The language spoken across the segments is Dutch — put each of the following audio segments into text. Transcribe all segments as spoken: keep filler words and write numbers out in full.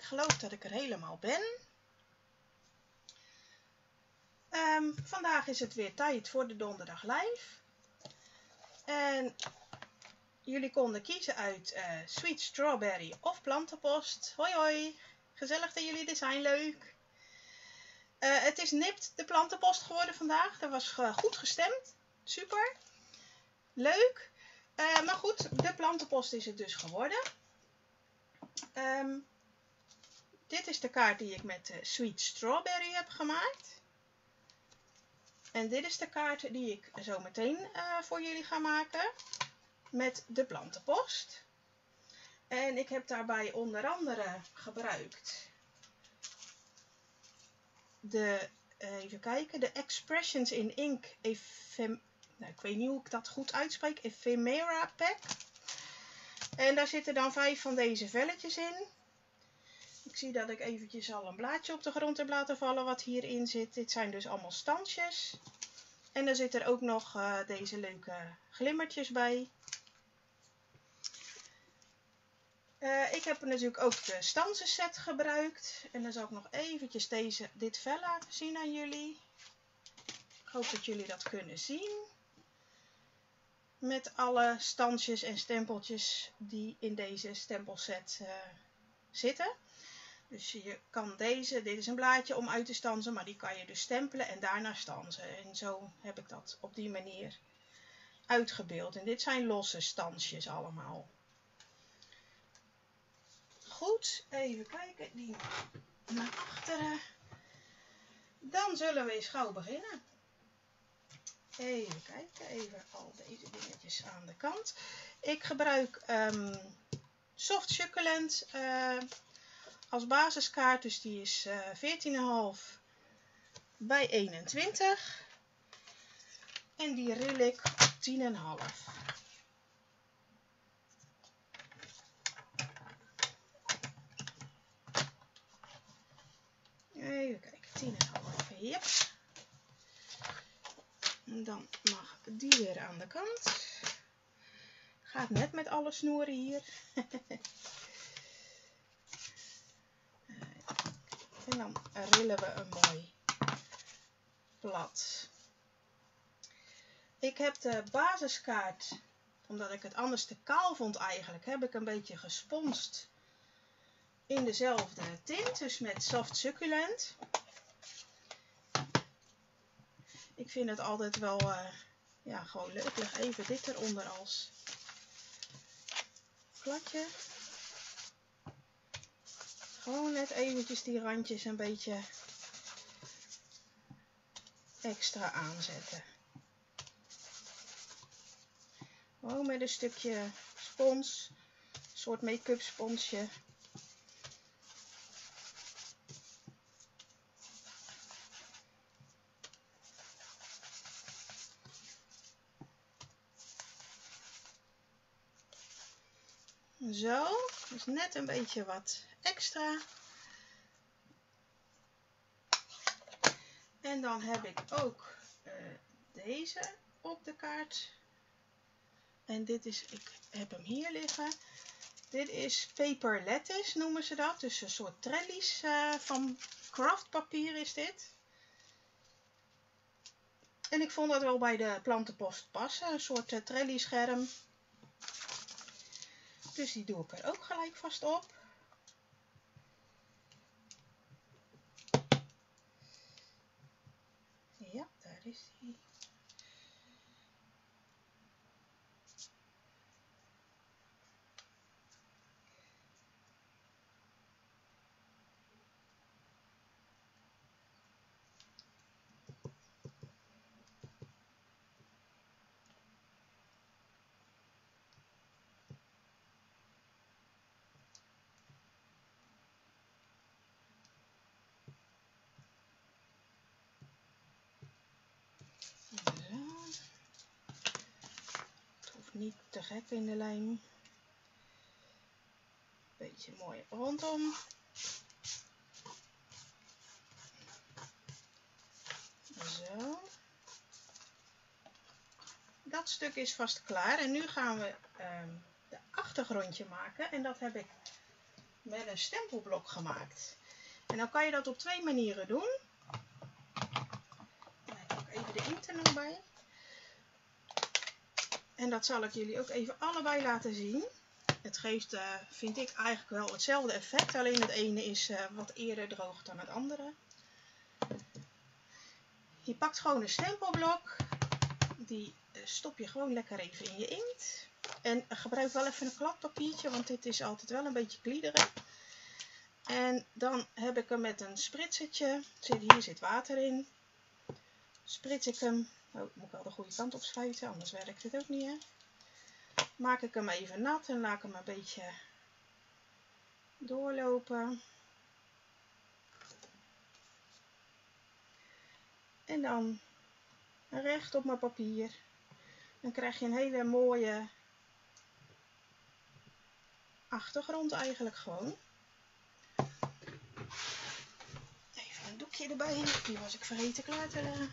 geloof dat ik er helemaal ben. Um, vandaag is het weer tijd voor de donderdag live. En jullie konden kiezen uit uh, Sweet Strawberry of Plantenpost. Hoi hoi, gezellig dat jullie er zijn, leuk. Uh, het is nipt de Plantenpost geworden vandaag. Dat was uh, goed gestemd. Super. Leuk. Uh, maar goed, de Plantenpost is het dus geworden. Um, dit is de kaart die ik met uh, Sweet Strawberry heb gemaakt. En dit is de kaart die ik zo meteen uh, voor jullie ga maken met de Plantenpost. En ik heb daarbij onder andere gebruikt de, uh, even kijken, de Expressions in Ink Ephem, nou, ik weet niet hoe ik dat goed uitspreek, Ephemera Pack. En daar zitten dan vijf van deze velletjes in. Ik zie dat ik eventjes al een blaadje op de grond heb laten vallen wat hierin zit. Dit zijn dus allemaal stansjes. En dan zit er ook nog uh, deze leuke glimmertjes bij. Uh, ik heb natuurlijk ook de stansenset gebruikt. En dan zal ik nog eventjes deze, dit vel laten zien aan jullie. Ik hoop dat jullie dat kunnen zien. Met alle stansjes en stempeltjes die in deze stempelset uh, zitten. Dus je kan deze, dit is een blaadje om uit te stansen, maar die kan je dus stempelen en daarna stansen. En zo heb ik dat op die manier uitgebeeld. En dit zijn losse stansjes allemaal. Goed, even kijken, die naar achteren. Dan zullen we eens gauw beginnen. Even kijken, even al deze dingetjes aan de kant. Ik gebruik um, Soft Succulent uh, als basiskaart, dus die is uh, veertien komma vijf bij eenentwintig. En die ril ik op tien komma vijf. Even kijken, tien komma vijf, yep. En dan mag die weer aan de kant. Gaat net met alle snoeren hier. En dan rillen we een mooi blad. Ik heb de basiskaart, omdat ik het anders te kaal vond eigenlijk, heb ik een beetje gesponst in dezelfde tint, dus met Soft Succulent. Ik vind het altijd wel uh, ja, gewoon leuk. Ik leg even dit eronder als kladje. Gewoon net eventjes die randjes een beetje extra aanzetten. Gewoon met een stukje spons, een soort make-up sponsje. Zo, dus net een beetje wat extra. En dan heb ik ook uh, deze op de kaart. En dit is, ik heb hem hier liggen. Dit is paper lettuce noemen ze dat. Dus een soort trellies uh, van craftpapier is dit. En ik vond dat wel bij de Plantenpost passen. Een soort uh, trelliescherm. Dus die doe ik er ook gelijk vast op. Ja, daar is die. Niet te gek in de lijn. Beetje mooi rondom. Zo. Dat stuk is vast klaar. En nu gaan we um, de achtergrondje maken. En dat heb ik met een stempelblok gemaakt. En dan kan je dat op twee manieren doen. Ik pak even de inkt er nog bij. En dat zal ik jullie ook even allebei laten zien. Het geeft, uh, vind ik, eigenlijk wel hetzelfde effect. Alleen het ene is uh, wat eerder droog dan het andere. Je pakt gewoon een stempelblok. Die uh, stop je gewoon lekker even in je inkt. En gebruik wel even een kladpapiertje, want dit is altijd wel een beetje kliederig. En dan heb ik hem met een spritsertje. Hier zit water in. Sprits ik hem. Oh, moet ik wel de goede kant op schuiven, anders werkt het ook niet. Hè? Maak ik hem even nat en laat ik hem een beetje doorlopen. En dan recht op mijn papier. Dan krijg je een hele mooie achtergrond eigenlijk gewoon. Even een doekje erbij. Die was ik vergeten klaar te leggen.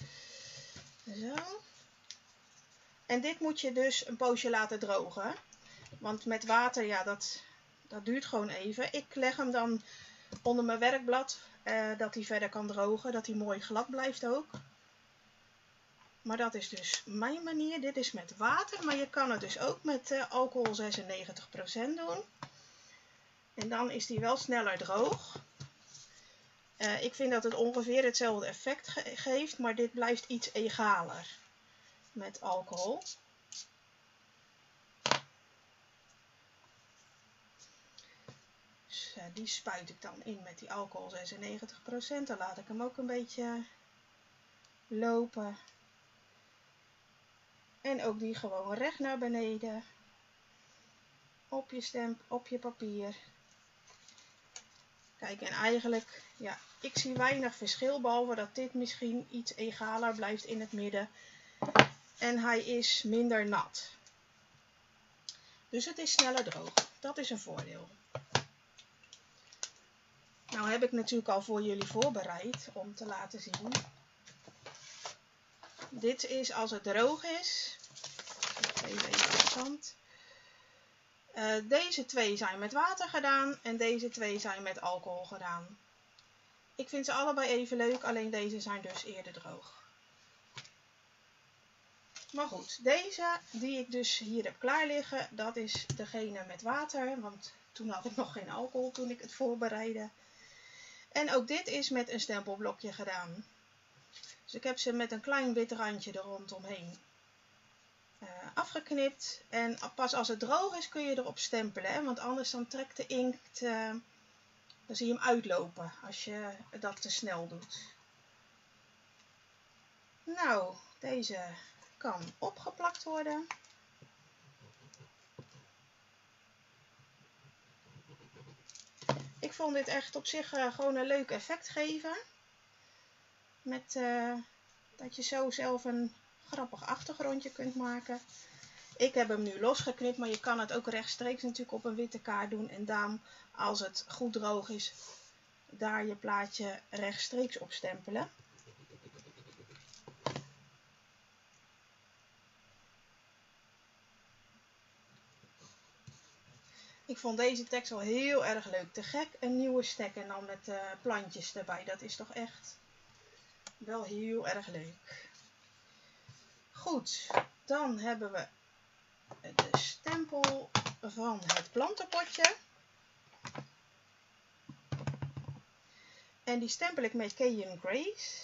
Zo. En dit moet je dus een poosje laten drogen. Want met water, ja, dat, dat duurt gewoon even. Ik leg hem dan onder mijn werkblad. Eh, dat hij verder kan drogen. Dat hij mooi glad blijft ook. Maar dat is dus mijn manier. Dit is met water. Maar je kan het dus ook met uh, alcohol zesennegentig procent doen. En dan is die wel sneller droog. Uh, ik vind dat het ongeveer hetzelfde effect ge geeft. Maar dit blijft iets egaler met alcohol. Dus uh, die spuit ik dan in met die alcohol zesennegentig procent. Dan laat ik hem ook een beetje lopen. En ook die gewoon recht naar beneden. Op je stemp, op je papier. Kijk, en eigenlijk, ja, ik zie weinig verschil. Behalve dat dit misschien iets egaler blijft in het midden. En hij is minder nat. Dus het is sneller droog. Dat is een voordeel. Nou heb ik natuurlijk al voor jullie voorbereid om te laten zien. Dit is als het droog is. Even interessant. Uh, deze twee zijn met water gedaan en deze twee zijn met alcohol gedaan. Ik vind ze allebei even leuk, alleen deze zijn dus eerder droog. Maar goed, deze die ik dus hier heb klaar liggen, dat is degene met water. Want toen had ik nog geen alcohol toen ik het voorbereidde. En ook dit is met een stempelblokje gedaan. Dus ik heb ze met een klein wit randje er rondomheen uh, afgeknipt. En pas als het droog is kun je erop stempelen. Hè? Want anders dan trekt de inkt, uh, dan zie je hem uitlopen als je dat te snel doet. Nou, deze kan opgeplakt worden. Ik vond dit echt op zich uh, gewoon een leuk effect geven. Met uh, dat je zo zelf een grappig achtergrondje kunt maken. Ik heb hem nu losgeknipt, maar je kan het ook rechtstreeks natuurlijk op een witte kaart doen. En dan, als het goed droog is, daar je plaatje rechtstreeks op stempelen. Ik vond deze tekst wel heel erg leuk. Te gek, een nieuwe stek en dan met uh, plantjes erbij. Dat is toch echt wel heel erg leuk. Goed, dan hebben we de stempel van het plantenpotje. En die stempel ik met Cayenne Grace.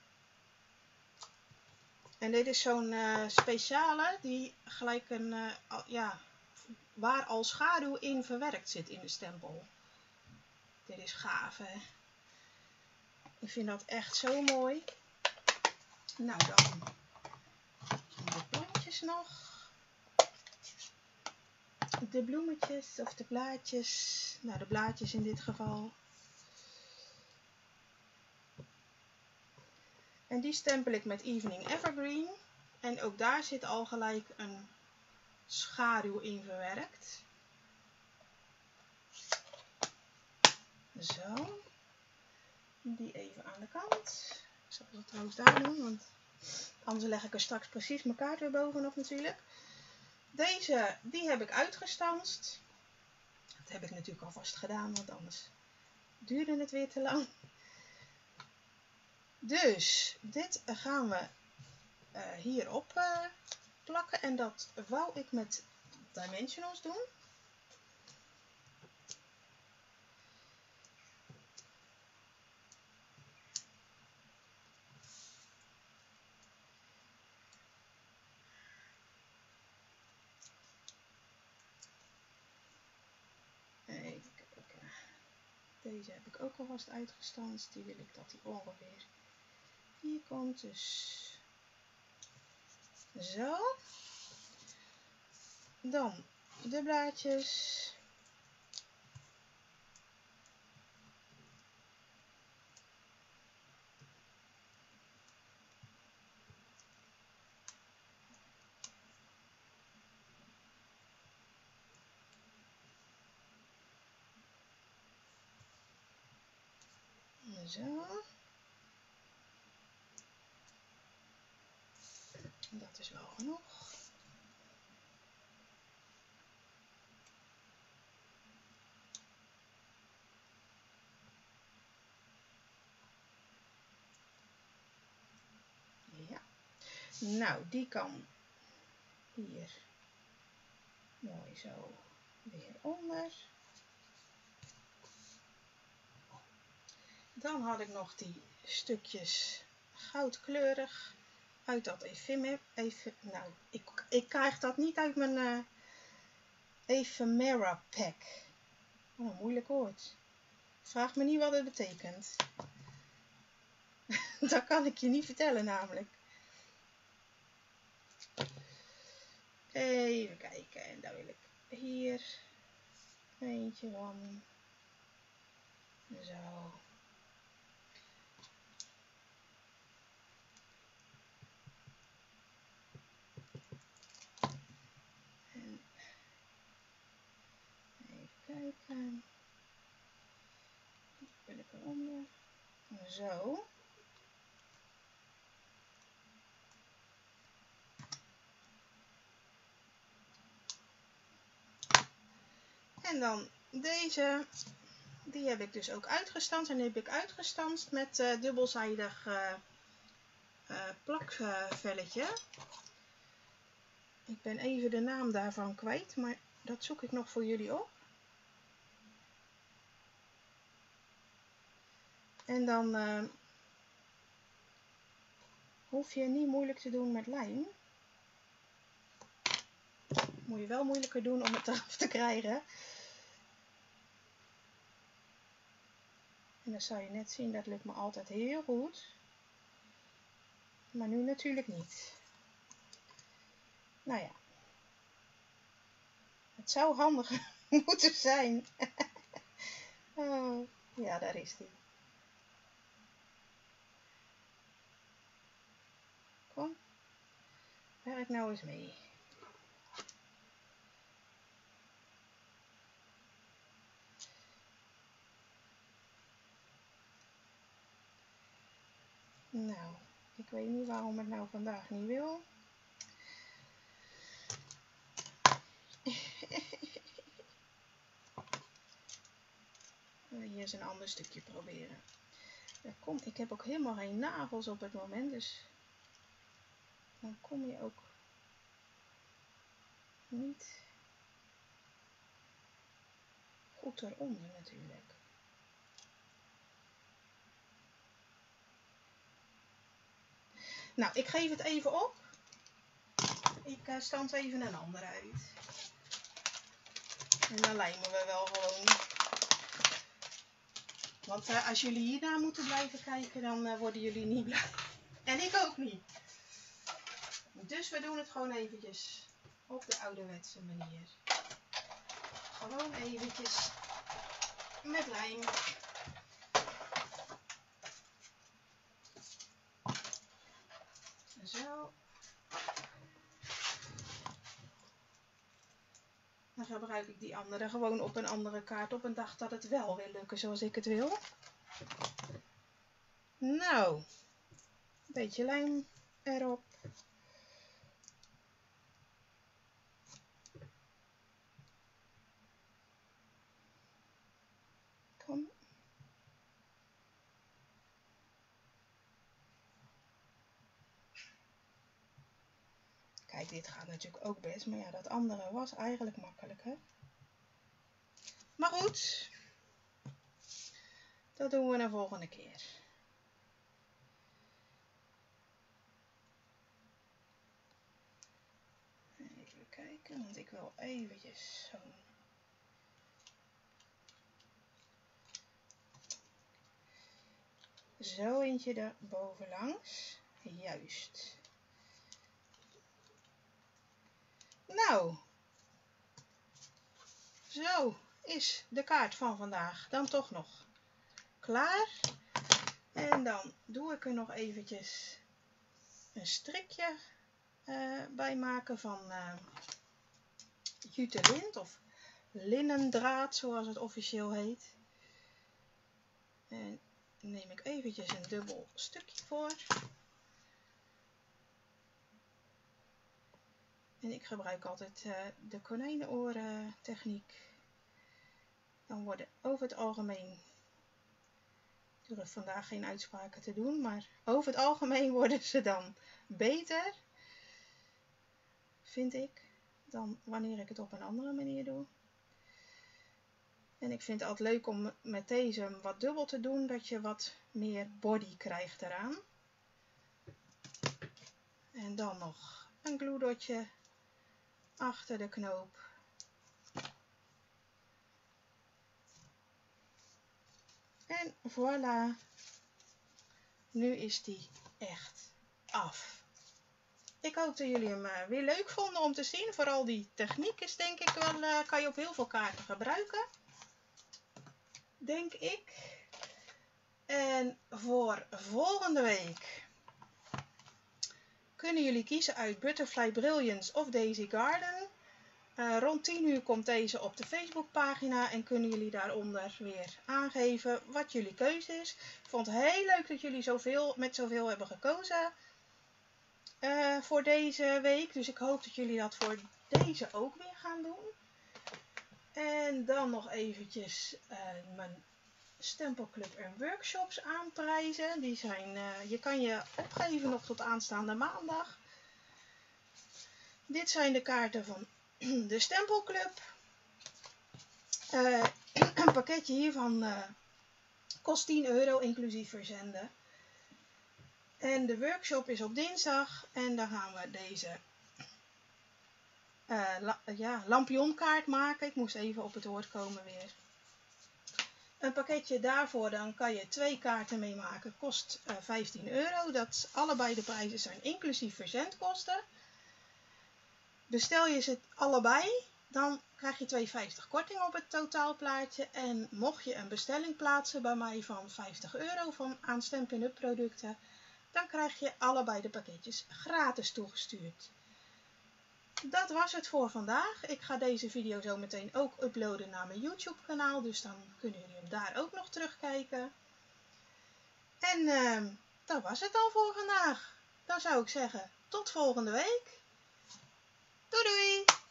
En dit is zo'n uh, speciale die gelijk een, uh, ja, waar al schaduw in verwerkt zit in de stempel. Dit is gaaf, hè. Ik vind dat echt zo mooi. Nou dan de plantjes nog. De bloemetjes of de blaadjes. Nou, de blaadjes in dit geval. En die stempel ik met Evening Evergreen. En ook daar zit al gelijk een schaduw in verwerkt. Zo. Die even aan de kant. Ik zal het trouwens daar doen, want anders leg ik er straks precies mijn kaart weer bovenop natuurlijk. Deze, die heb ik uitgestanst. Dat heb ik natuurlijk alvast gedaan, want anders duurde het weer te lang. Dus dit gaan we uh, hierop uh, plakken en dat wou ik met dimensionals doen. Even kijken. Deze heb ik ook alvast uitgestanst. Die wil ik dat die ongeveer hier komt. Dus zo. Dan de blaadjes. Zo. Dat is wel genoeg. Ja. Nou, die kan hier mooi zo weer onder. Dan had ik nog die stukjes goudkleurig uit dat ephemera. Even, nou, ik, ik krijg dat niet uit mijn uh, ephemera pack. Oh, een moeilijk woord. Vraag me niet wat het betekent. Dat kan ik je niet vertellen namelijk. Even kijken. En daar wil ik hier eentje van. Zo. En even kijken. Die wil ik eronder. Zo. En dan deze, die heb ik dus ook uitgestanst. En die heb ik uitgestanst met uh, dubbelzijdig uh, uh, plakvelletje. Ik ben even de naam daarvan kwijt, maar dat zoek ik nog voor jullie op. En dan uh, hoef je niet moeilijk te doen met lijm. Moet je wel moeilijker doen om het eraf te krijgen. En dan zal je net zien, dat lukt me altijd heel goed. Maar nu natuurlijk niet. Nou ja. Het zou handiger moeten zijn. Oh, ja, daar is die. Kom. Werk nou eens mee. Nou, ik weet niet waarom het nou vandaag niet wil. Hier is een ander stukje proberen. Ja, kom, ik heb ook helemaal geen nagels op het moment, dus dan kom je ook niet goed eronder natuurlijk. Nou, ik geef het even op. Ik uh, stand even een ander uit. En dan lijmen we wel gewoon. Want uh, als jullie hiernaar moeten blijven kijken, dan uh, worden jullie niet blij. En ik ook niet. Dus we doen het gewoon eventjes op de ouderwetse manier. Gewoon eventjes met lijm. Zo. Dan gebruik ik die andere gewoon op een andere kaart op een dag dat het wel wil lukken zoals ik het wil. Nou, een beetje lijm erop. Kijk, dit gaat natuurlijk ook best, maar ja, dat andere was eigenlijk makkelijker. Maar goed, dat doen we de volgende keer. Even kijken, want ik wil eventjes zo. Zo eentje er bovenlangs. Juist. Nou, zo is de kaart van vandaag dan toch nog klaar. En dan doe ik er nog eventjes een strikje uh, bij maken van uh, jute lint of linnendraad zoals het officieel heet. En neem ik eventjes een dubbel stukje voor. En ik gebruik altijd uh, de konijnenoren techniek. Dan worden over het algemeen, ik durf vandaag geen uitspraken te doen, maar over het algemeen worden ze dan beter, vind ik, dan wanneer ik het op een andere manier doe. En ik vind het altijd leuk om met deze wat dubbel te doen, dat je wat meer body krijgt eraan. En dan nog een gloedotje achter de knoop. En voilà, nu is die echt af. Ik hoop dat jullie hem weer leuk vonden om te zien. Vooral die techniek is denk ik wel, uh, kan je op heel veel kaarten gebruiken. Denk ik. En voor volgende week kunnen jullie kiezen uit Butterfly Brilliance of Daisy Garden. Uh, rond tien uur komt deze op de Facebookpagina en kunnen jullie daaronder weer aangeven wat jullie keuze is. Ik vond het heel leuk dat jullie zoveel, met zoveel hebben gekozen uh, voor deze week. Dus ik hoop dat jullie dat voor deze ook weer gaan doen. En dan nog eventjes uh, mijn stempelclub en workshops aanprijzen. Die zijn, uh, je kan je opgeven nog tot aanstaande maandag. Dit zijn de kaarten van de stempelclub. Uh, een pakketje hiervan uh, kost tien euro inclusief verzenden. En de workshop is op dinsdag. En dan gaan we deze uh, la, ja, lampionkaart maken. Ik moest even op het woord komen weer. Een pakketje daarvoor, dan kan je twee kaarten mee maken. Kost uh, vijftien euro. Dat allebei de prijzen zijn inclusief verzendkosten. Bestel je ze allebei, dan krijg je twee euro vijftig korting op het totaalplaatje. En mocht je een bestelling plaatsen bij mij van vijftig euro van aan Stampin' Up producten, dan krijg je allebei de pakketjes gratis toegestuurd. Dat was het voor vandaag. Ik ga deze video zo meteen ook uploaden naar mijn YouTube kanaal. Dus dan kunnen jullie hem daar ook nog terugkijken. En uh, dat was het al voor vandaag. Dan zou ik zeggen, tot volgende week. Doei doei!